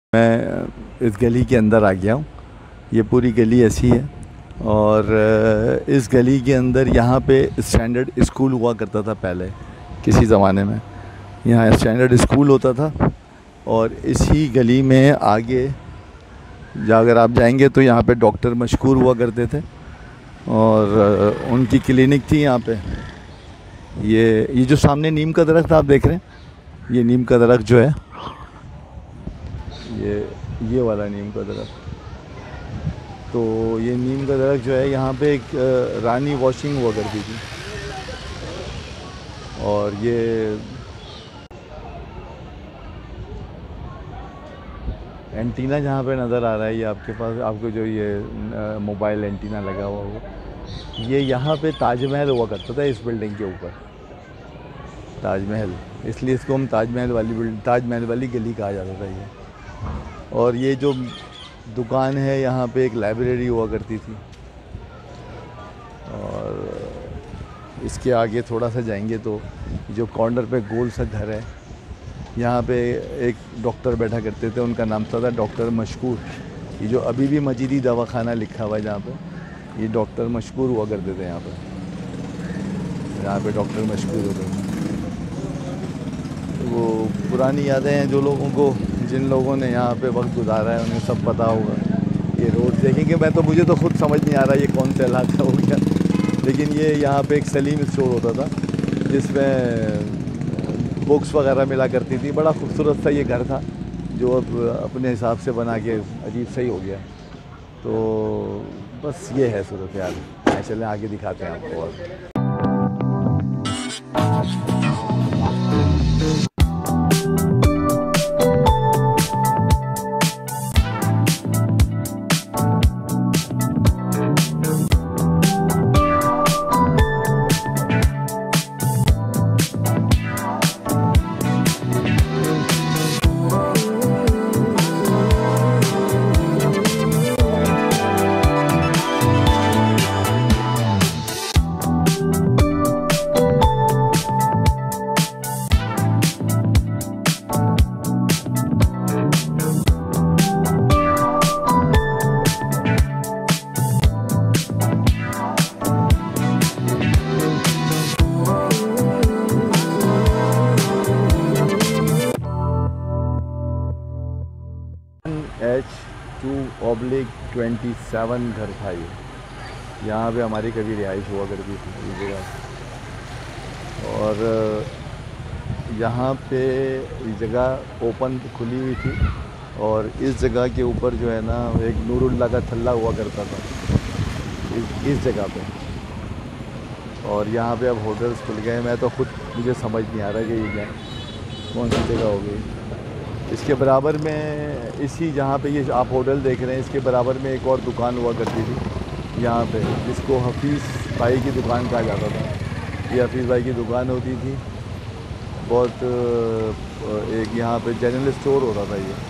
मैं इस गली के अंदर आ गया हूँ। ये पूरी गली ऐसी है और इस गली के अंदर यहाँ पे स्टैंडर्ड स्कूल हुआ करता था पहले किसी ज़माने में। यहाँ स्टैंडर्ड स्कूल होता था और इसी गली में आगे अगर आप जाएंगे तो यहाँ पे डॉक्टर मशहूर हुआ करते थे और उनकी क्लिनिक थी यहाँ पे। ये जो सामने नीम का दरख्त आप देख रहे हैं, ये नीम का दरख्त जो है, ये वाला नीम का दरख्त, तो ये नीम का दरख्त जो है यहाँ पे एक रानी वॉशिंग हुआ करती थी। और ये एंटीना जहाँ पे नज़र आ रहा है, ये आपके पास आपको जो ये मोबाइल एंटीना लगा हुआ होगा, ये यहाँ पे ताजमहल हुआ करता था इस बिल्डिंग के ऊपर। ताजमहल, इसलिए इसको हम ताजमहल वाली गली कहा जाता था ये। और ये जो दुकान है यहाँ पे एक लाइब्रेरी हुआ करती थी। और इसके आगे थोड़ा सा जाएंगे तो जो कॉर्नर पे गोल सा घर है, यहाँ पे एक डॉक्टर बैठा करते थे, उनका नाम था डॉक्टर मशहूर। ये जो अभी भी मजीदी दवाखाना लिखा हुआ है जहाँ पे, ये डॉक्टर मशहूर हुआ करते थे यहाँ पे डॉक्टर मशहूर होते थे। वो पुरानी यादें हैं जो लोगों को, जिन लोगों ने यहाँ पे वक्त गुजारा है उन्हें सब पता होगा। ये रोड देखेंगे, मुझे तो खुद समझ नहीं आ रहा ये कौन सा इलाका हो गया, लेकिन ये यहाँ पे एक सलीम स्टोर होता था जिसमें बुक्स वगैरह मिला करती थी। बड़ा खूबसूरत सा ये घर था जो अब अपने हिसाब से बना के अजीब सा ही हो गया। तो बस ये है सूरत हाल। चलें आगे दिखाते हैं आपको। और H2/27 घर था ये। यहाँ पे हमारी कभी रिहाइश हुआ करती थी इस जगह। और यहाँ पे जगह ओपन खुली हुई थी और इस जगह के ऊपर जो है ना एक नूरुल्लाह का थल्ला हुआ करता था इस जगह पे। और यहाँ पे अब होटल्स खुल गए। मैं तो खुद, मुझे समझ नहीं आ रहा कि ये कौन सी जगह हो गई। इसके बराबर में इसी जहाँ पे ये आप होटल देख रहे हैं, इसके बराबर में एक और दुकान हुआ करती थी यहाँ पे, जिसको हफीज़ भाई की दुकान कहा जाता था। ये हफीज़ भाई की दुकान होती थी बहुत। एक यहाँ पे जनरल स्टोर होता था ये।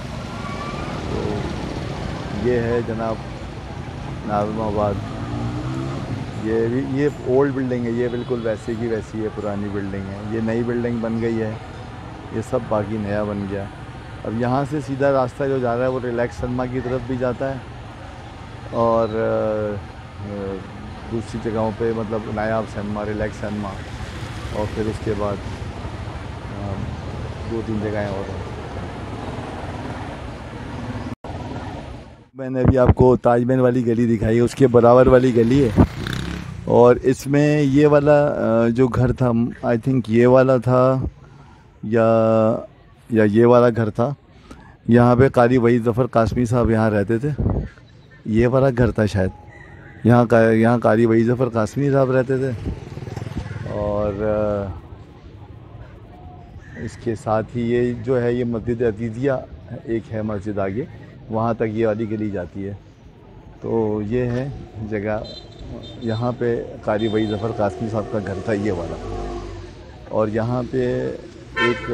तो ये है जनाब नाज़िमाबाद। ये ओल्ड बिल्डिंग है, ये बिल्कुल वैसी की वैसी है, पुरानी बिल्डिंग है। ये नई बिल्डिंग बन गई है, ये सब बाकी नया बन गया। अब यहाँ से सीधा रास्ता जो जा रहा है वो रिलैक्स सनमा की तरफ भी जाता है और दूसरी जगहों पे, मतलब नायाब सनमा, रिलैक्स सनमा, और फिर उसके बाद 2-3 जगहें और हैं। मैंने अभी आपको ताजमहल वाली गली दिखाई है, उसके बराबर वाली गली है। और इसमें ये वाला जो घर था, आई थिंक ये वाला था या ये वाला घर था। यहाँ पे कारी वहीद ज़फ़र कासमी साहब यहाँ रहते थे। ये वाला घर था शायद। यहाँ कारी वहीद ज़फ़र कासमी साहब रहते थे। और इसके साथ ही ये जो है ये मस्जिद अजीज़िया एक है मस्जिद आगे, वहाँ तक ये वाली गली जाती है। तो ये है जगह, यहाँ पे कारी वहीद ज़फ़र कासमी साहब का घर था ये वाला। और यहाँ पे एक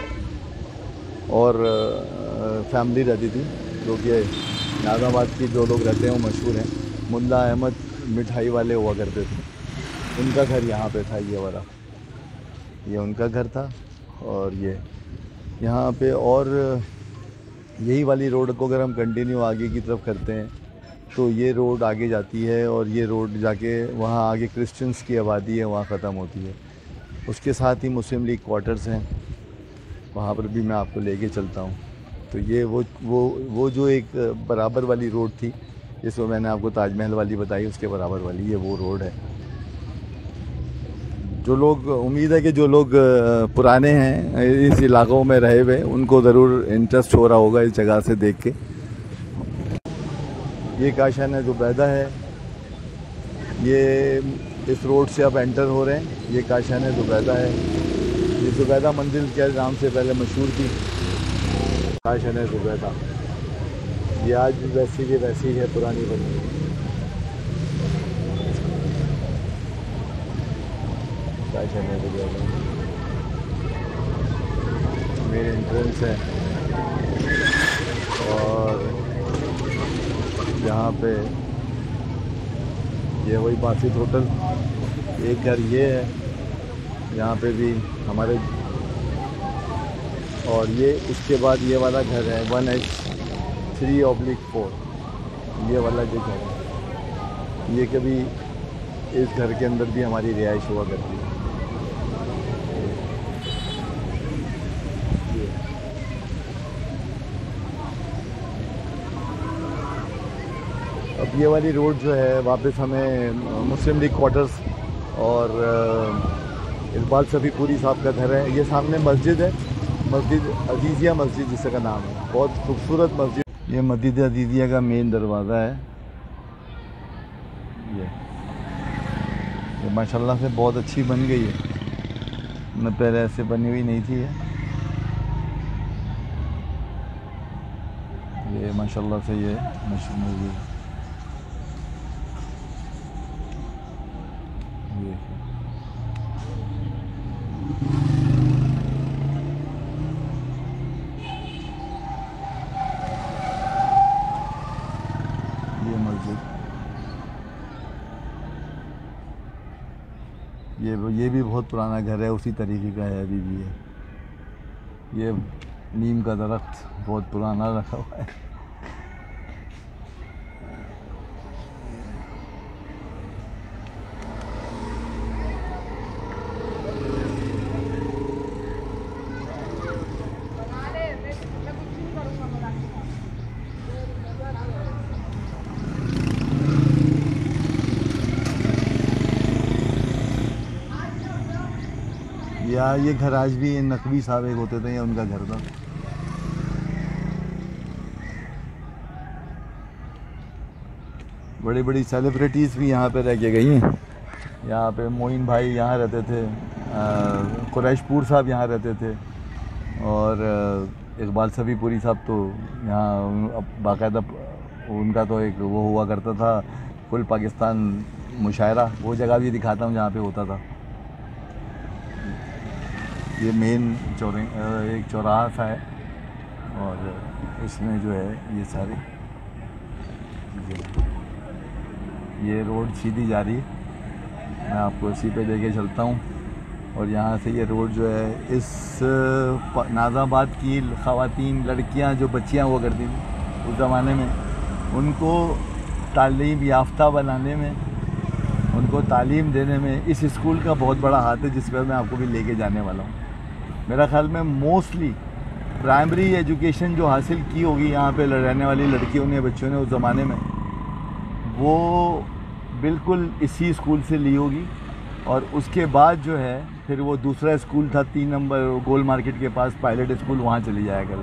और फैमिली रहती थी जो कि नाज़िमाबाद की जो लोग रहते हैं वो मशहूर हैं, मुल्ला अहमद मिठाई वाले हुआ करते थे। उनका घर यहाँ पे था ये वाला, ये उनका घर था। और ये यहाँ पे और यही वाली रोड को अगर हम कंटिन्यू आगे की तरफ करते हैं तो ये रोड आगे जाती है और ये रोड जाके वहाँ आगे क्रिश्चियंस की आबादी है, वहाँ ख़त्म होती है। उसके साथ ही मुस्लिम लीग क्वार्टर्स हैं, वहाँ पर भी मैं आपको लेके चलता हूँ। तो ये वो जो एक बराबर वाली रोड थी जिसमें मैंने आपको ताजमहल वाली बताई, उसके बराबर वाली ये वो रोड है। जो लोग, उम्मीद है कि जो लोग पुराने हैं इस इलाक़ों में रहे हुए, उनको ज़रूर इंटरेस्ट हो रहा होगा इस जगह से देख के। ये काशान ज़ुबैदा है, ये इस रोड से आप एंटर हो रहे हैं, ये काशान ज़ुबैदा है। ये ज़ुबैदा मंजिल के नाम से पहले मशहूर थी, काशान ज़ुबैदा। ये आज भी वैसी की वैसी है, पुरानी बनी। काशान ज़ुबैदा मेरे एंट्रेंस है। और यहाँ पे ये वही बासित होटल, एक घर ये है, यहाँ पे भी हमारे। और ये उसके बाद ये वाला घर है 1H3/4, ये वाला जो घर है, ये कभी इस घर के अंदर भी हमारी रिहाइश हुआ करती है। अब ये वाली रोड जो है वापस हमें मुस्लिम लीग क्वार्टर्स और इकबाल सफ़ीपुरी साहब का घर है। ये सामने मस्जिद है, मस्जिद अजीज़िया मस्जिद जिसका नाम है, बहुत खूबसूरत मस्जिद। ये मस्जिद अजीज़िया का मेन दरवाज़ा है। ये माशाल्लाह से बहुत अच्छी बन गई है, न पहले ऐसे बनी हुई नहीं थी। ये माशाल्लाह से ये मस्जिद ये भी बहुत पुराना घर है, उसी तरीके का है, अभी भी है। ये नीम का दरख्त बहुत पुराना रखा हुआ है। या ये घर आज भी नकवी साहब एक होते थे, या उनका घर था। बड़ी बड़ी सेलिब्रिटीज़ भी यहाँ पे रह के गई हैं। यहाँ पे मोइन भाई यहाँ रहते थे, कुरैशपुर साहब यहाँ रहते थे, और इकबाल सफ़ीपुरी साहब तो यहाँ बाकायदा उनका तो एक वो हुआ करता था, फुल पाकिस्तान मुशायरा, वो जगह भी दिखाता हूँ जहाँ पे होता था। ये मेन एक चौराहा सा है, और इसमें जो है ये सारी ये रोड सीधी जा रही है। मैं आपको इसी पे लेके चलता हूँ। और यहाँ से ये रोड जो है, इस नाज़ाबाद की ख़वातीन, लड़कियाँ जो बच्चियाँ हुआ करती थी उस ज़माने में, उनको तालीम याफ्ता बनाने में, उनको तालीम देने में इस स्कूल का बहुत बड़ा हाथ है, जिस पर मैं आपको भी लेके जाने वाला हूँ। मेरा ख़्याल में मोस्टली प्राइमरी एजुकेशन जो हासिल की होगी यहाँ पे रहने वाली लड़कियों ने, बच्चों ने उस ज़माने में, वो बिल्कुल इसी स्कूल से ली होगी। और उसके बाद जो है फिर वो दूसरा स्कूल था 3 नंबर गोल मार्केट के पास, पायलट स्कूल, वहाँ चली जाया कर।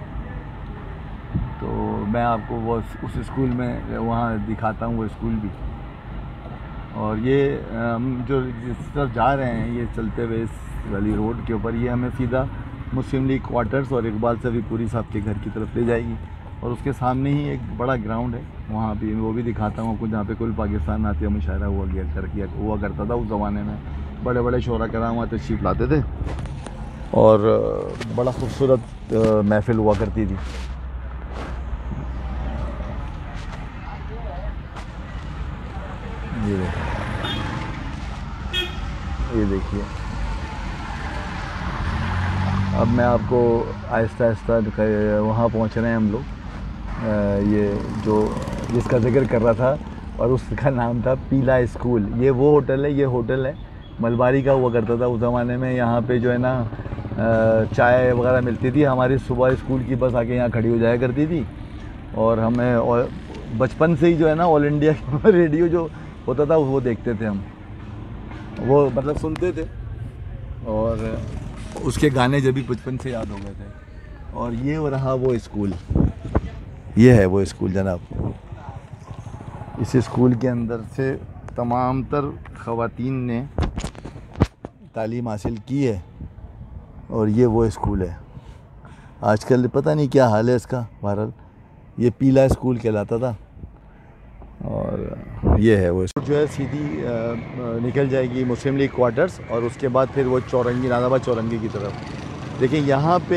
तो मैं आपको वो उस स्कूल में वहाँ दिखाता हूँ वो स्कूल भी। और ये जो जिस तरफ जा रहे हैं ये चलते हुए इस वाली रोड के ऊपर, ये हमें सीधा मुस्लिम लीग क्वार्टर्स और इकबाल सफ़ीपुरी साहब के घर की तरफ ले जाएगी। और उसके सामने ही एक बड़ा ग्राउंड है, वहाँ भी वो भी दिखाता हूँ आपको, जहाँ पे कुल पाकिस्तान आतिया मुशायरा हुआ करता था उस ज़माने में। बड़े बड़े शोरा कराम वहाँ तशरीफ़ लाते थे और बड़ा खूबसूरत महफिल हुआ करती थी। ये देखिए अब मैं आपको आहिस्ता आहिस्ता वहाँ पहुँच रहे हैं हम लोग। ये जो जिसका जिक्र कर रहा था और उसका नाम था पीला स्कूल। ये वो होटल है, ये होटल है मलबारी का हुआ करता था उस ज़माने में। यहाँ पे जो है ना चाय वगैरह मिलती थी। हमारी सुबह स्कूल की बस आके यहाँ खड़ी हो जाया करती थी और हमें और बचपन से ही जो है ना ऑल इंडिया रेडियो जो होता था वो देखते थे हम, वो मतलब सुनते थे और उसके गाने जब भी बचपन से याद हो गए थे। और ये हो रहा वो स्कूल, ये है वो स्कूल जनाब। इस स्कूल के अंदर से तमाम तर ख़वातीन ने तालीम हासिल की है और ये वो स्कूल है। आजकल पता नहीं क्या हाल है इसका। बहरहाल ये पीला स्कूल कहलाता था और ये है वो जो है सीधी निकल जाएगी मुस्लिम लीग क्वार्टर्स और उसके बाद फिर वो चौरंगी, नाज़ाबाद चौरंगी की तरफ। देखिए यहाँ पे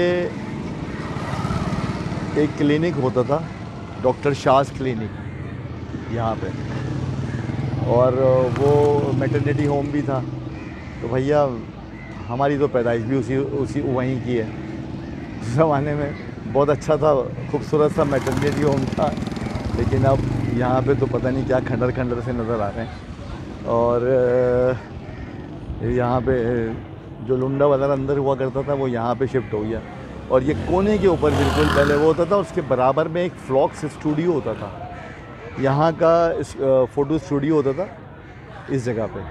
एक क्लिनिक होता था, डॉक्टर शाहज़ क्लिनिक यहाँ पे, और वो मैटरनिटी होम भी था। तो भैया हमारी तो पैदाइश भी उसी वहीं की है। उस ज़माने में बहुत अच्छा था, खूबसूरत सा मैटरनिटी होम था, लेकिन अब यहाँ पे तो पता नहीं क्या खंडर खंडर से नज़र आ रहे हैं। और यहाँ पे जो लुंडा वाला अंदर हुआ करता था वो यहाँ पे शिफ्ट हो गया। और ये कोने के ऊपर बिल्कुल पहले वो होता था, उसके बराबर में एक फ्लॉक्स स्टूडियो होता था। यहाँ का फ़ोटो स्टूडियो होता था इस जगह पे,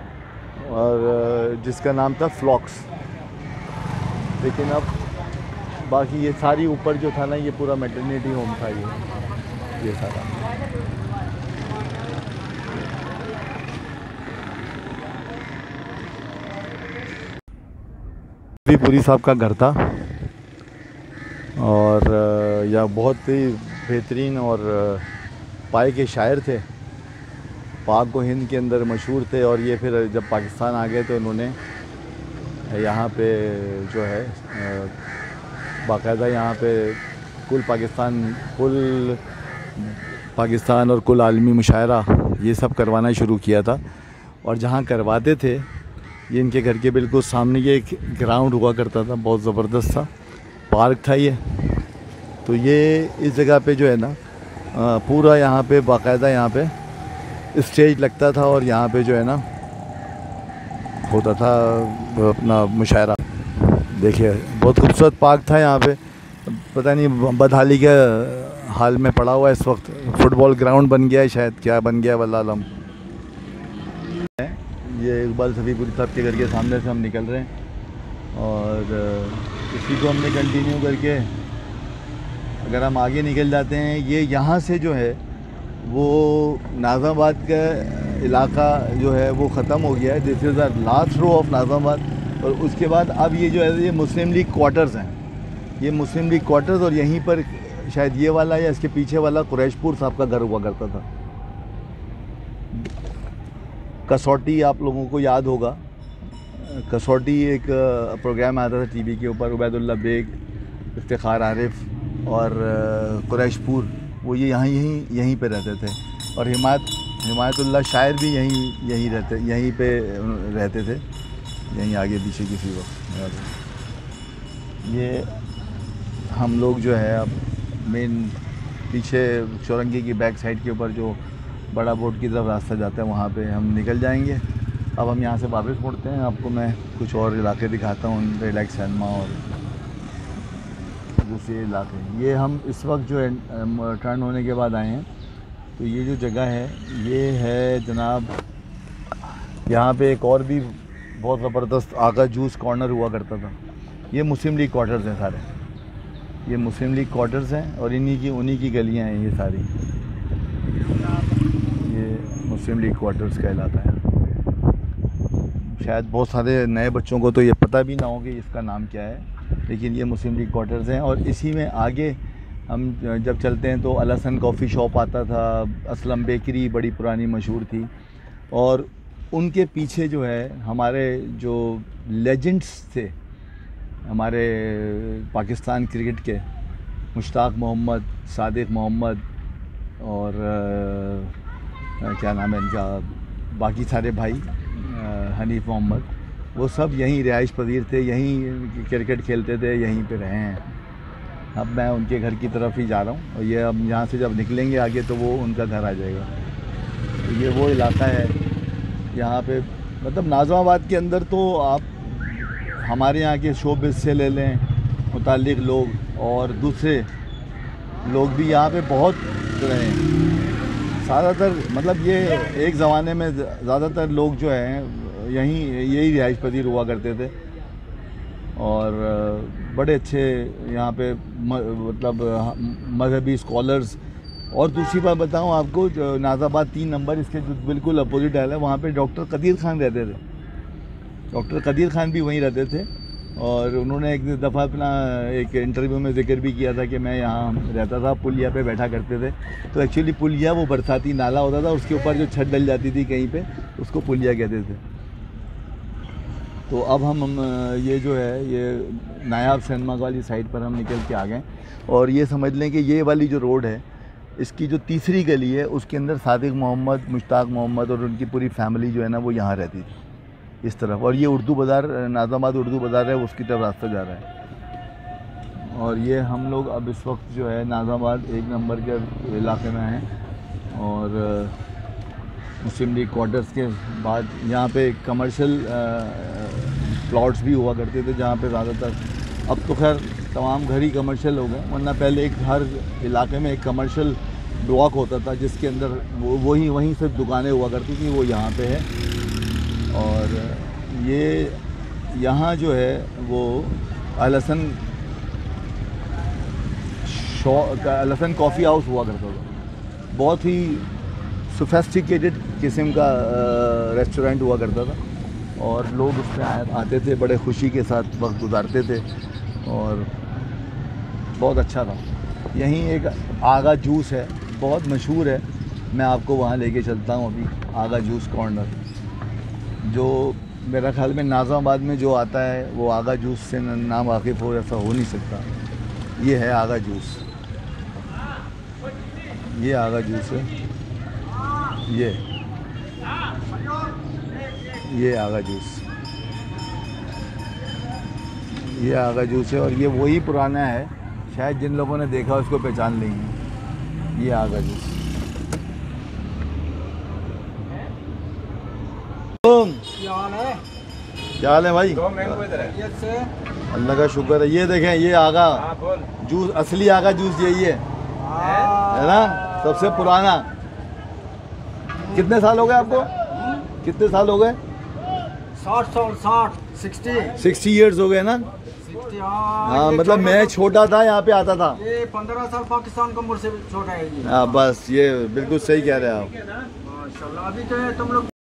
और जिसका नाम था फ्लॉक्स। लेकिन अब बाकी ये सारी ऊपर जो था ना, ये पूरा मैटरनिटी होम था ये सारा। पूरी साहब का घर था और यह बहुत ही बेहतरीन और पाए के शायर थे, पाक व हिंद के अंदर मशहूर थे। और ये फिर जब पाकिस्तान आ गए तो उन्होंने यहाँ पे जो है बाकायदा यहाँ पे कुल पाकिस्तान और कुल आलमी मुशायरा ये सब करवाना शुरू किया था। और जहाँ करवाते थे ये इनके घर के बिल्कुल सामने ये एक ग्राउंड हुआ करता था, बहुत ज़बरदस्त सा पार्क था ये। तो ये इस जगह पे जो है ना पूरा यहाँ पे बाकायदा यहाँ पे स्टेज लगता था और यहाँ पे जो है ना होता था अपना मुशायरा। देखिए बहुत खूबसूरत पार्क था यहाँ पे, पता नहीं बदहाली के हाल में पड़ा हुआ है इस वक्त। फुटबॉल ग्राउंड बन गया है शायद, क्या बन गया वल्लाह आलम। ये इकबाल सफीपुरी साहब के घर के सामने से हम निकल रहे हैं और इसी को हमने कंटिन्यू करके अगर हम आगे निकल जाते हैं, ये यहाँ से जो है वो नाज़ाबाद का इलाका जो है वो ख़त्म हो गया है। This is the last row of Nazabad. और उसके बाद अब ये जो है ये मुस्लिम लीग क्वार्टर्स हैं, ये मुस्लिम लीग क्वार्टर्स। और यहीं पर शायद ये वाला या इसके पीछे वाला कुरैशपुर साहब का घर हुआ करता था। कसौटी आप लोगों को याद होगा, कसौटी एक प्रोग्राम आता था टीवी के ऊपर, उबैदुल्ला बेग, इफ्तिखार आरिफ और कुरैशपुर, वो ये यहीं पे रहते थे। और हिमायतुल्लाह शायर भी यहीं पे रहते थे, यहीं आगे पीछे किसी वक्त। ये हम लोग जो है अब मेन पीछे चौरंगी की बैक साइड के ऊपर जो बड़ा बोर्ड की तरफ रास्ता जाता है वहाँ पे हम निकल जाएंगे। अब हम यहाँ से वापस मुड़ते हैं, आपको मैं कुछ और इलाके दिखाता हूँ, रिलैक्स सैनमा और दूसरे इलाके। ये हम इस वक्त जो है टर्न होने के बाद आए हैं। तो ये जो जगह है ये है जनाब, यहाँ पे एक और भी बहुत ज़बरदस्त आगा जूस कॉर्नर हुआ करता था। ये मुस्लिम लीग क्वार्टर्स हैं सारे, ये मुस्लिम लीग क्वार्टर्स हैं और उन्हीं की गलियाँ हैं ये सारी। ये मुस्लिम लीग क्वार्टर्स का इलाका है। शायद बहुत सारे नए बच्चों को तो ये पता भी ना हो कि इसका नाम क्या है, लेकिन ये मुस्लिम लीग क्वार्टर्स हैं। और इसी में आगे हम जब चलते हैं तो अलहसन कॉफ़ी शॉप आता था, असलम बेकरी बड़ी पुरानी मशहूर थी। और उनके पीछे जो है हमारे जो लेजेंड्स थे हमारे पाकिस्तान क्रिकेट के, मुश्ताक मोहम्मद, सादिक मोहम्मद और क्या नाम है इनका, बाकी सारे भाई, हनीफ मोहम्मद, वो सब यहीं रिहाइश पजीर थे, यहीं क्रिकेट खेलते थे, यहीं पे रहे हैं। अब मैं उनके घर की तरफ ही जा रहा हूँ और ये अब यहाँ से जब निकलेंगे आगे तो वो उनका घर आ जाएगा। तो ये वो इलाका है यहाँ पे, मतलब नाज़िमाबाद के अंदर तो आप हमारे यहाँ के शोबिज़ से ले लें मुताल्लिक़ लोग और दूसरे लोग भी यहाँ पे बहुत रहे हैं। ज़्यादातर मतलब ये एक ज़माने में ज़्यादातर लोग जो हैं यही रिहाइश पजीर हुआ करते थे और बड़े अच्छे यहाँ पे मतलब मजहबी स्कॉलर्स। और दूसरी बात बताऊँ आपको, नाज़िमाबाद 3 नंबर इसके जो बिल्कुल अपोजिट है, वहाँ पे डॉक्टर कदीर खान रहते थे। डॉक्टर कदीर खान भी वहीं रहते थे और उन्होंने एक दफ़ा अपना एक इंटरव्यू में जिक्र भी किया था कि मैं यहाँ रहता था, पुलिया पे बैठा करते थे। तो एक्चुअली पुलिया वो बरसाती नाला होता था, उसके ऊपर जो छत डल जाती थी कहीं पे, उसको पुलिया कहते थे। तो अब हम ये जो है ये नायाब सिनेमा वाली साइड पर हम निकल के आ गए और ये समझ लें कि ये वाली जो रोड है इसकी जो तीसरी गली है उसके अंदर सादिक मोहम्मद, मुश्ताक मोहम्मद और उनकी पूरी फैमिली जो है ना वो यहाँ रहती थी इस तरफ। और ये उर्दू बाज़ार, नाज़िमाबाद उर्दू बाज़ार है, उसकी तरफ रास्ता जा रहा है। और ये हम लोग अब इस वक्त जो है नाज़िमाबाद 1 नंबर के इलाके में हैं और मुस्लिम लीग क्वार्टर्स के बाद यहाँ पे कमर्शियल प्लॉट्स भी हुआ करते थे जहाँ पे ज़्यादातर, अब तो खैर तमाम घर ही कमर्शियल हो गए, वरना पहले एक हर इलाके में एक कमर्शियल ब्लॉक होता था जिसके अंदर वहीं से दुकानें हुआ करती थी, वो यहाँ पे है। और ये यहाँ जो है वो अल हसन कॉफ़ी हाउस हुआ करता था, बहुत ही सोफेस्टिकेटेड किस्म का रेस्टोरेंट हुआ करता था और लोग उसमें आते थे, बड़े खुशी के साथ वक्त गुजारते थे और बहुत अच्छा था। यहीं एक आगा जूस है, बहुत मशहूर है, मैं आपको वहाँ लेके चलता हूँ अभी। आगा जूस कॉर्नर, जो मेरा ख्याल में नाज़िमाबाद में जो आता है वो आगा जूस से ना वाकिफ़ हो, ऐसा हो नहीं सकता। ये है आगा जूस, ये आगा जूस है, ये आगा जूस, ये आगा जूस है और ये वही पुराना है, शायद जिन लोगों ने देखा उसको पहचान लेंगे। ये आगा जूस। क्या हाल है भाई? अल्लाह का शुक्र है। ये देखें, ये आगा जूस, असली आगा जूस यही है ना, सबसे पुराना। कितने साल हो गए आपको? कितने साल हो गए? 60 ईयर्स हो गए ना। हाँ, मतलब मैं छोटा था यहाँ पे आता था। ये 15 साल पाकिस्तान का उम्र से छोटा है। हाँ बस, ये बिल्कुल सही कह रहे हैं आप। माशाल्लाह, अभी तो तुम लोग